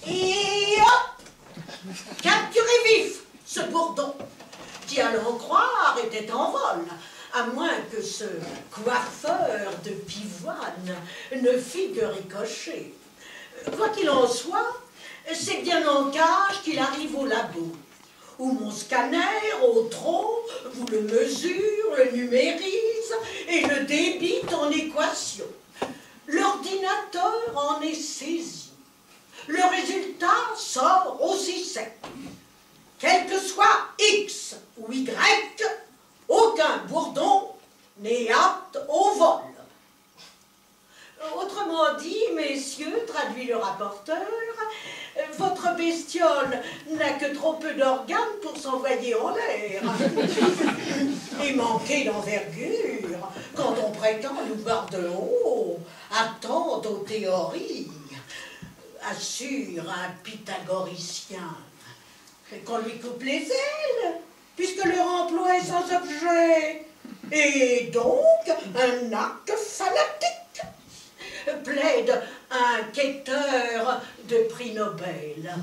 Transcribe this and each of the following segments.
Et hop! Capturé vif, ce bourdon, qui à l'en croire était en vol, à moins que ce coiffeur de pivoine ne fît que ricocher. Quoi qu'il en soit, c'est bien en cage qu'il arrive au labo, où mon scanner au trot vous le mesure, le numérise et le débite en équation. L'ordinateur en est saisi. Le résultat sort aussi sec. Quel que soit X ou Y, aucun bourdon n'est apte au vol. Autrement dit, messieurs, traduit le rapporteur, votre bestiole n'a que trop peu d'organes pour s'envoyer en l'air et manquer d'envergure quand on prétend nous voir de haut, attendre aux théories, assure un pythagoricien qu'on lui coupe les ailes, puisque leur emploi est sans objet, et donc un acte fanatique, plaide un quêteur de prix Nobel.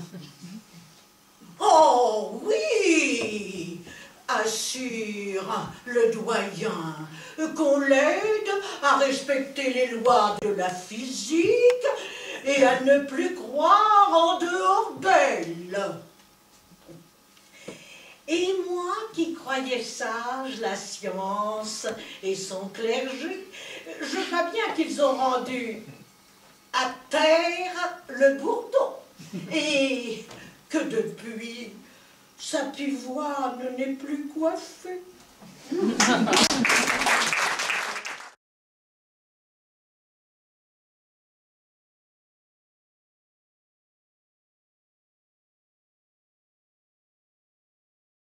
Oh oui, assure le doyen, qu'on l'aide à respecter les lois de la physique et à ne plus croire en dehors d'elle. Et moi qui croyais sage la science et son clergé, je vois bien qu'ils ont rendu à terre le bourdon, et que depuis, sa pivoine n'est plus coiffée.